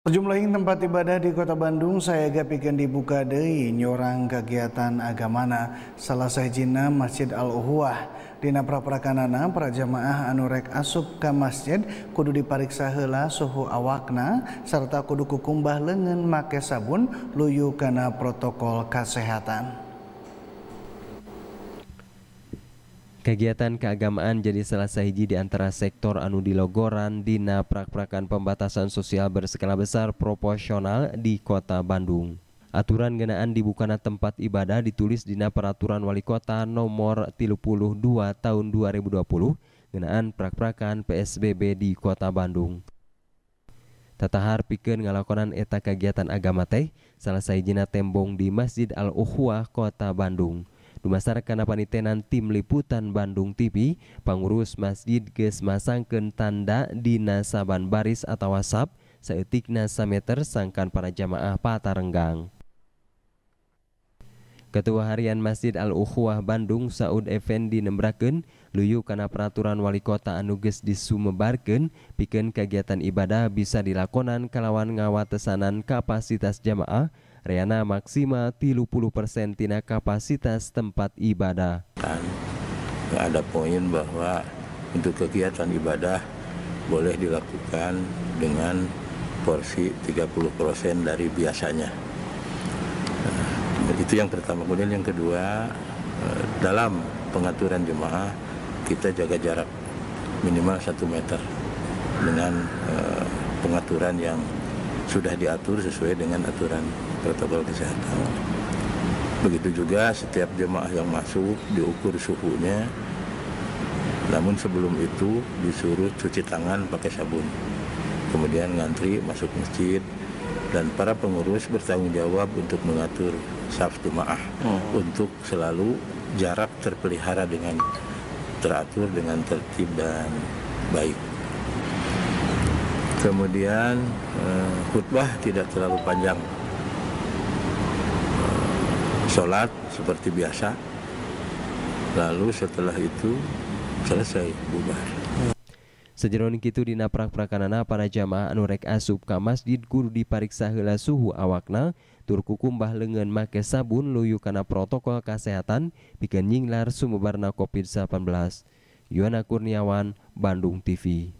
Sejumlah tempat ibadah di Kota Bandung saya pikeun dibuka deui nyorang kegiatan agamana. Salah sahijina Masjid Al-Ukhuwah. Dina pra-prakanana para jamaah anu rek asup ka masjid kudu dipariksa heula suhu awakna sarta kudu kukumbah leungeun make sabun luyu kana protokol kesehatan. Kegiatan keagamaan jadi salah sahiji di antara sektor anu dilogoran dina prak-prakan pembatasan sosial berskala besar proporsional di Kota Bandung. Aturan ngeunaan dibukana tempat ibadah ditulis dina Peraturan Wali Kota Nomor 32 Tahun 2020 ngeunaan prak-prakan PSBB di Kota Bandung. Tatahar pikeun ngalakonan eta kegiatan agama teh salah sahijina tembong di Masjid Al-Ukhuwah Kota Bandung. Dumasar kana panitenan tim liputan Bandung TV, pangurus masjid geus masangkeun tanda dina saban baris atawa sab saeutikna sameter sangkan para jamaah patarenggang. Ketua Harian Masjid Al-Ukhuwah Bandung Saud Effendi nembrakeun luyu kana peraturan wali kota anu geus disumebarkeun pikeun kegiatan ibadah bisa dilakonan kalawan ngawatesanan kapasitas jamaah reana maksimal 30% tina kapasitas tempat ibadah. Ada poin bahwa untuk kegiatan ibadah boleh dilakukan dengan porsi 30% dari biasanya. Itu yang pertama. Kemudian yang kedua, dalam pengaturan jemaah kita jaga jarak minimal 1 meter dengan pengaturan yang sudah diatur sesuai dengan aturan protokol kesehatan. Begitu juga setiap jemaah yang masuk diukur suhunya, namun sebelum itu disuruh cuci tangan pakai sabun. Kemudian ngantri masuk masjid dan para pengurus bertanggung jawab untuk mengatur saf jemaah untuk selalu jarak terpelihara dengan teratur dengan tertib dan baik. Kemudian khutbah tidak terlalu panjang. Sholat seperti biasa. Lalu setelah itu selesai bubar. Sajeroning kitu dina prak-prakanana para jamaah anu rek asup ka masjid kudu dipariksa heula suhu awakna tur kukumbah leungeun make sabun luyu kana protokol kesehatan pikeun nyinglar sumebarna COVID-19. Yuana Kurniawan, Bandung TV.